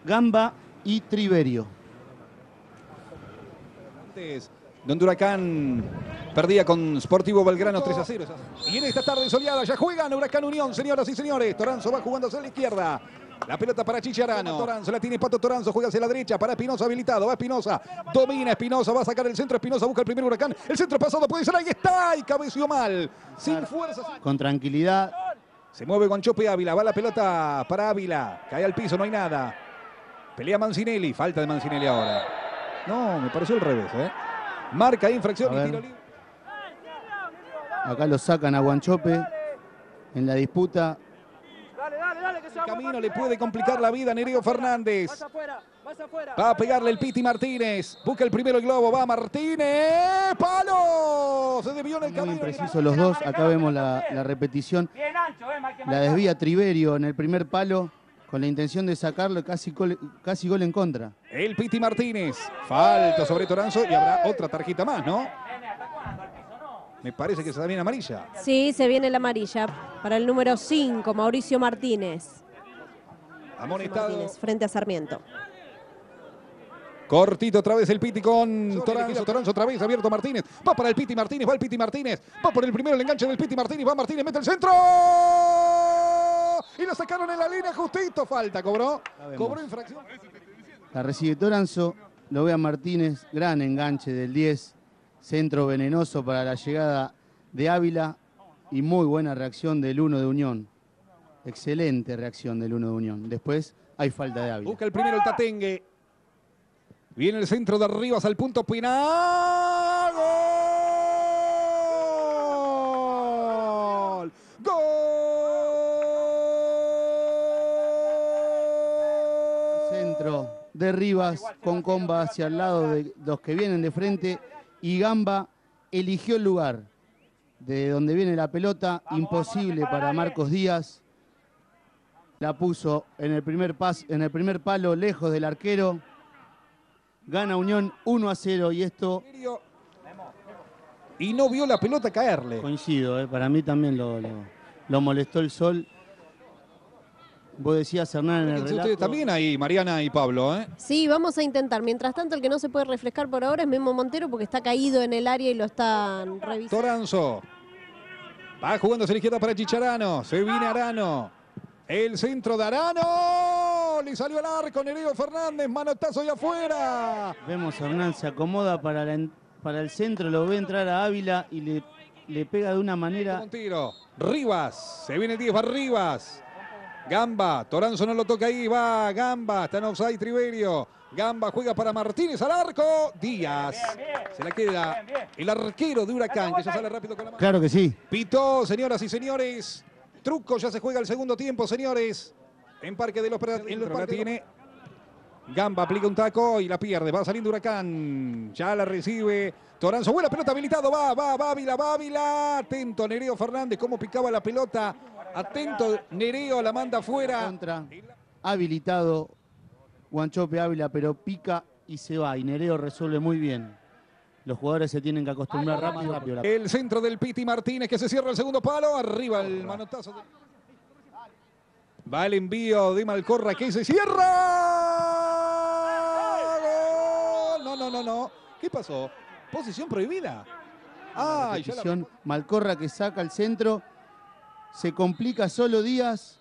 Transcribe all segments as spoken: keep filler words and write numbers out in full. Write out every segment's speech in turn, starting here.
Gamba y Triverio. Donde Huracán perdía con Sportivo Belgrano tres a cero. Y en esta tarde soleada ya juegan Huracán Unión, señoras y señores. Toranzo va jugando hacia la izquierda. La pelota para Chicharano. Toranzo la tiene Pato Toranzo, juega hacia la derecha para Espinosa habilitado. Va Espinosa, domina Espinosa, va a sacar el centro. Espinosa busca el primer Huracán. El centro pasado puede ser, ahí está. Y cabeció mal. Sin fuerza. Con tranquilidad. Se mueve con Chope Ávila, va la pelota para Ávila. Cae al piso, no hay nada. Pelea Mancinelli, falta de Mancinelli ahora. No, me pareció al revés, ¿eh? Marca infracción y tiro libre. Acá lo sacan a Guanchope en la disputa. Dale, dale, dale, que se El camino le puede complicar la vida a Nereo Fernández. Vas afuera, vas afuera. Va a pegarle el Piti Martínez. Busca el primero el globo, va Martínez. ¡Palo! Se desvió en el camino. Muy imprecisos los dos. Acá vemos la, la repetición. La desvía Triverio en el primer palo, con la intención de sacarlo, casi gol, casi gol en contra. El Piti Martínez. Falta sobre Toranzo y habrá otra tarjeta más, ¿no? Me parece que se da bien amarilla. Sí, se viene la amarilla para el número cinco, Mauricio Martínez. Amonestado. Martínez frente a Sarmiento. Cortito otra vez el Piti con Toranzo. Toranzo otra vez, abierto Martínez. Va para el Piti Martínez, va el Piti Martínez. Va por el primero el enganche del Piti Martínez. Va Martínez, mete el centro. Y lo sacaron en la línea justito. Falta, cobró. Cobró infracción. La recibe Toranzo, lo ve a Martínez. Gran enganche del diez. Centro venenoso para la llegada de Ávila. Y muy buena reacción del uno de Unión. Excelente reacción del uno de Unión. Después hay falta de Ávila. Busca el primero el Tatengue. Viene el centro de Rivas al punto final. ¡Gol! ¡Gol! Centro de Rivas con comba hacia el lado de los que vienen de frente. Y Gamba eligió el lugar de donde viene la pelota. Imposible para Marcos Díaz. La puso en el primer pas, en el primer palo, lejos del arquero. Gana Unión uno a cero y esto... Y no vio la pelota caerle. Coincido, eh, para mí también lo, lo, lo molestó el sol. Vos decías, Hernán, en el relato... Ustedes también ahí, Mariana y Pablo, ¿eh? Sí, vamos a intentar. Mientras tanto, el que no se puede refrescar por ahora es Memo Montero porque está caído en el área y lo están revisando. Toranzo. Va jugando hacia la izquierda para Chicharano. Se viene Arano. El centro de Arano. Le salió al arco Nereo Fernández. Manotazo de afuera. Vemos a Hernán, se acomoda para, la, para el centro, lo ve entrar a Ávila y le, le pega de una manera... Un tiro. Rivas. Se viene diez, va Rivas. Gamba. Toranzo no lo toca ahí. Va Gamba. Está en offside Triverio. Gamba juega para Martínez al arco. Díaz. Se la queda el arquero de Huracán, que ya sale rápido con la mano. Claro que sí. Pitó, señoras y señores. Truco, ya se juega el segundo tiempo, señores. En Parque de los en el parque tiene. Gamba aplica un taco y la pierde. Va saliendo Huracán. Ya la recibe Toranzo. Buena pelota habilitado. Va, va, va, Ávila, va, Ávila. Atento Nereo Fernández, cómo picaba la pelota. Atento Nereo, la manda afuera. Contra. Habilitado Guanchope Ávila, pero pica y se va. Y Nereo resuelve muy bien. Los jugadores se tienen que acostumbrar rápido, rápido. El centro del Piti Martínez que se cierra el segundo palo. Arriba el manotazo. De... Va el envío de Malcorra que se cierra. ¡Gol! No, no, no, no. ¿Qué pasó? Posición prohibida. Ah, ya la... Malcorra que saca el centro. Se complica solo Díaz.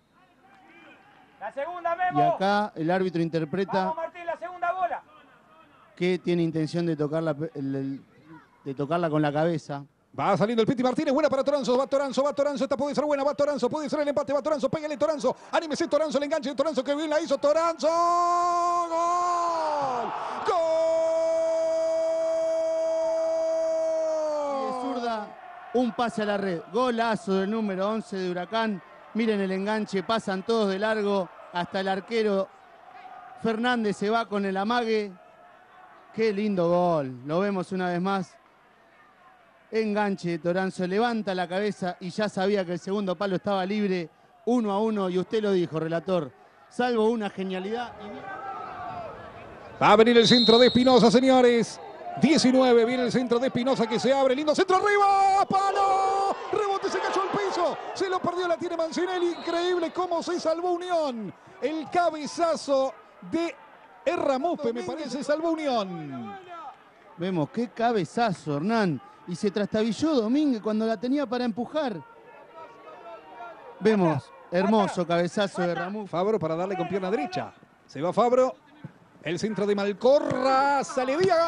La segunda, Memo. Y acá el árbitro interpreta... Vamos, Martín, la segunda bola. Que tiene intención de tocarla, de tocarla con la cabeza. Va saliendo el Piti Martínez, buena para Toranzo, va Toranzo, va Toranzo, esta puede ser buena, va Toranzo, puede ser el empate, va Toranzo, pégale Toranzo, anímese Toranzo, el enganche de Toranzo, que bien la hizo Toranzo. ¡Gol! ¡Gol! Y de zurda, un pase a la red, golazo del número once de Huracán. Miren el enganche, pasan todos de largo, hasta el arquero Fernández se va con el amague. Qué lindo gol, lo vemos una vez más. Enganche de Toranzo, levanta la cabeza y ya sabía que el segundo palo estaba libre, uno a uno, y usted lo dijo, relator, salvo una genialidad. Y... Va a venir el centro de Espinosa, señores. diecinueve, viene el centro de Espinosa que se abre, lindo centro arriba, palo, rebote, se cayó al piso, se lo perdió, la tiene Mancinelli, increíble cómo se salvó Unión. El cabezazo de Erramufe, me parece, salvó Unión. Vemos qué cabezazo, Hernán. Y se trastabilló Domínguez cuando la tenía para empujar. Vemos, hermoso cabezazo de Erramufe. Fabro para darle con pierna derecha. Se va Fabro. El centro de Malcorra. Sale Díaz.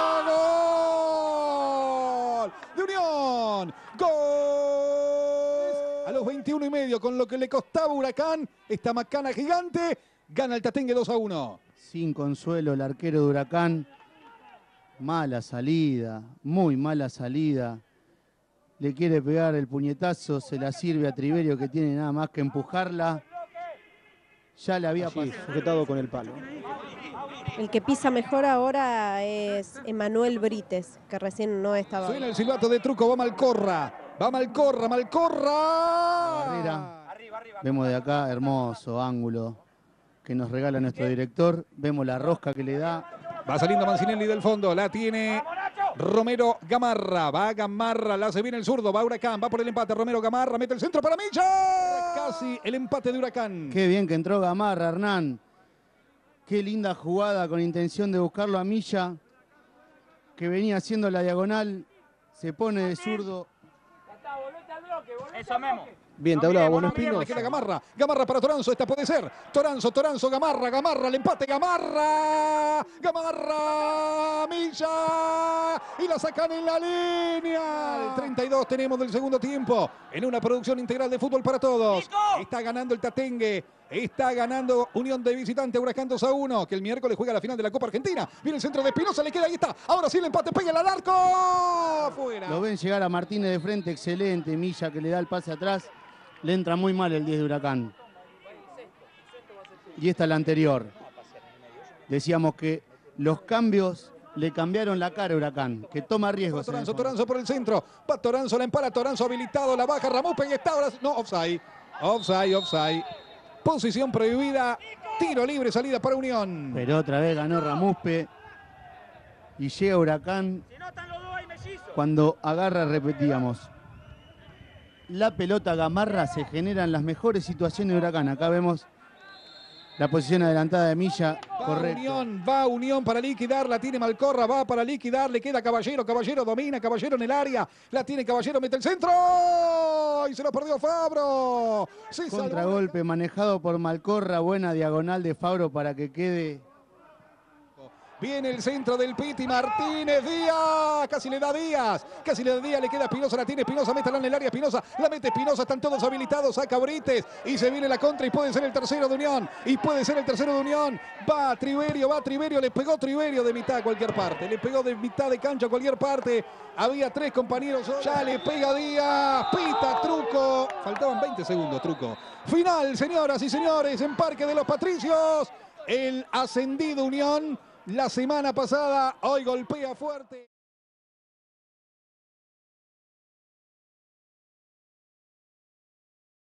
¡Gol! De Unión. ¡Gol! A los veintiuno y medio, con lo que le costaba Huracán, esta macana gigante, gana el Tatengue dos a uno. Sin consuelo el arquero de Huracán. Mala salida, muy mala salida. Le quiere pegar el puñetazo, se la sirve a Triverio, que tiene nada más que empujarla. Ya le había Allí, pasado. sujetado con el palo. El que pisa mejor ahora es Emanuel Brites, que recién no estaba. Suena el silbato de Truco, va Malcorra. Va Malcorra, Malcorra. Barrera. Arriba, arriba. Vemos de acá, hermoso ángulo que nos regala nuestro director. Vemos la rosca que le da. Va saliendo Mancinelli del fondo, la tiene Romero Gamarra. Va Gamarra, la hace bien el zurdo, va Huracán, va por el empate. Romero Gamarra, mete el centro para Milla. Casi el empate de Huracán. Qué bien que entró Gamarra, Hernán. Qué linda jugada con intención de buscarlo a Milla, que venía haciendo la diagonal. Se pone de zurdo. Eso, Memo. Bien, te No, hablaba, miremos, Bueno no miremos, Espinosa. Le queda Gamarra, Gamarra para Toranzo, esta puede ser. Toranzo, Toranzo, Gamarra, Gamarra, el empate, Gamarra. Gamarra, Milla. Y la sacan en la línea. El treinta y dos tenemos del segundo tiempo. En una producción integral de Fútbol para Todos. Está ganando el Tatengue. Está ganando Unión de visitante, Huracán dos a uno, que el miércoles juega la final de la Copa Argentina. Viene el centro de Espinosa, le queda, ahí está. Ahora sí el empate, pega el arco. Fuera. Lo ven llegar a Martínez de frente, excelente. Milla que le da el pase atrás. Le entra muy mal el diez de Huracán. Y esta es la anterior. Decíamos que los cambios le cambiaron la cara a Huracán, que toma riesgos. en el Toranzo, fondo. Toranzo por el centro. Va Toranzo, la empala, Toranzo habilitado, la baja, Ramupe y está ahora. No, offside. Offside, offside. Posición prohibida. Tiro libre, salida para Unión. Pero otra vez ganó Ramuspe. Y llega Huracán. Si no están los dos ahí, mellizos. Cuando agarra, repetíamos. La pelota Gamarra, se generan las mejores situaciones de Huracán. Acá vemos la posición adelantada de Milla. Va Correcto. Unión, va Unión para liquidar, la tiene Malcorra, va para liquidar, le queda Caballero, Caballero domina, Caballero en el área, la tiene Caballero, mete el centro y se lo perdió Fabro. Se salvó. Contragolpe manejado por Malcorra. Buena diagonal de Fabro para que quede. Viene el centro del Piti Martínez, Díaz, casi le da Díaz, casi le da Díaz, le queda Espinosa, la tiene Espinosa, métala en el área, Espinosa, la mete Espinosa, están todos habilitados, saca Brites y se viene la contra y puede ser el tercero de Unión, y puede ser el tercero de Unión, va Triverio, va Triverio, le pegó Triverio de mitad a cualquier parte, le pegó de mitad de cancha a cualquier parte, había tres compañeros, ya le pega Díaz, pita Truco, faltaban veinte segundos Truco, final señoras y señores en Parque de los Patricios, el ascendido Unión. La semana pasada, hoy golpea fuerte.